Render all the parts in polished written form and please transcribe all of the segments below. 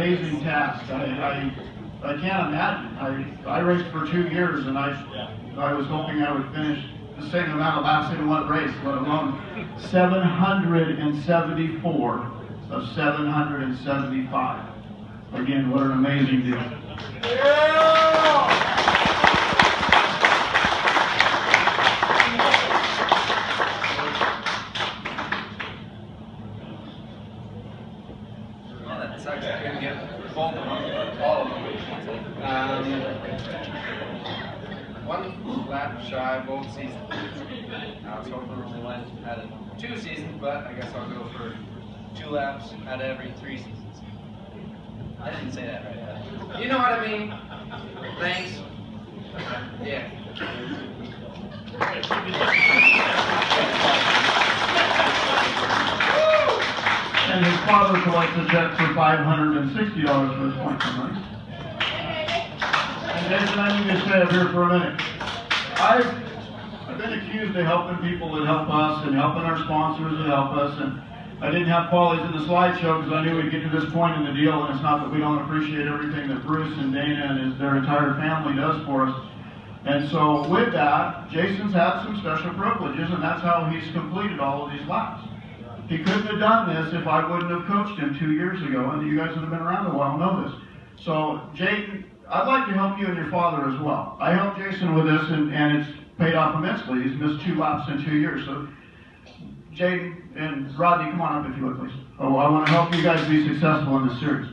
amazing task. I can't imagine. I raced for 2 years, and I was hoping I would finish the same amount of laps in one race, let alone 774 of 775. Again, what an amazing deal. That sucks. I couldn't get both of them, all of them. One lap shy both seasons. I was hoping we only went out of 2 seasons, but I guess I'll go for 2 laps out of every 3 seasons. I didn't say that right. You know what I mean? Thanks. Yeah. And his father collects a check for $560 for his point for money. And Jason, I need to stay up here for a minute. I've been accused of helping people that help us and helping our sponsors that help us, and I didn't have Qualies in the slideshow because I knew we'd get to this point in the deal, and it's not that we don't appreciate everything that Bruce and Dana and their entire family does for us. And so with that, Jason's had some special privileges, and that's how he's completed all of these laps. He couldn't have done this if I wouldn't have coached him 2 years ago, and you guys that have been around a while know this. So, Jayden, I'd like to help you and your father as well. I helped Jason with this, and it's paid off immensely. He's missed 2 laps in 2 years. So, Jayden and Rodney, come on up if you would, please. Oh, I want to help you guys be successful in this series.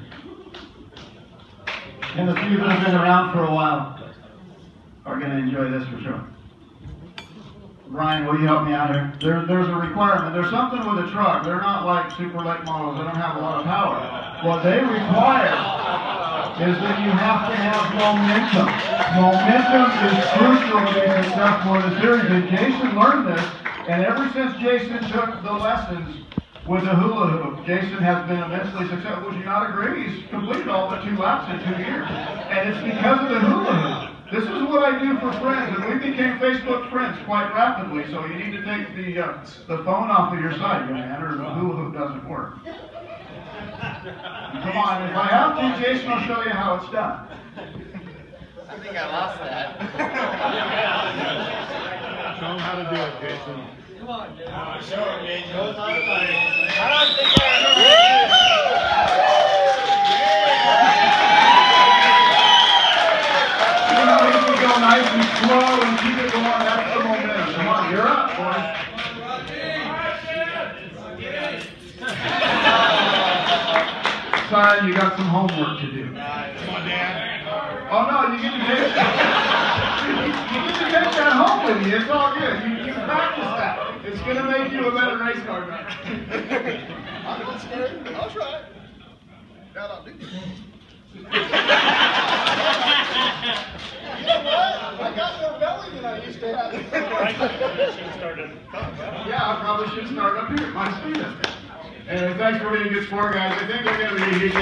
And the few that have been around for a while are going to enjoy this for sure. Ryan, will you help me out here? There's a requirement. There's something with a truck. They're not like super late models. They don't have a lot of power. What they require is that you have to have momentum. Momentum is crucial to be successful in the series. And Jason learned this. And ever since Jason took the lessons with the hula hoop, Jason has been immensely successful. Would you not agree? He's completed all but 2 laps in 2 years. And it's because of the hula hoop. This is what I do for friends, and we became Facebook friends quite rapidly, so you need to take the phone off of your side, young man, or the hula hoop doesn't work. Come on, if I have to, Jason, I'll show you how it's done. I think I lost that. Show him how to do it, Jason. Come on, Jason. Show him, Jason. I don't think I Go nice and slow and keep it going. That's the momentum. Come on, you're up, boy. Son, you got some homework to do. Come on, Dad. Oh no, you get to take that home with you. It's all good. You practice that. It's going to make you a better race car driver. I'm not scared. I'll try. Dad, I'll do it. You know what? I got more belly than I used to have. Yeah, I probably should start up here at my speed. Anyway, thanks for being a good sport, guys. I think they're going to be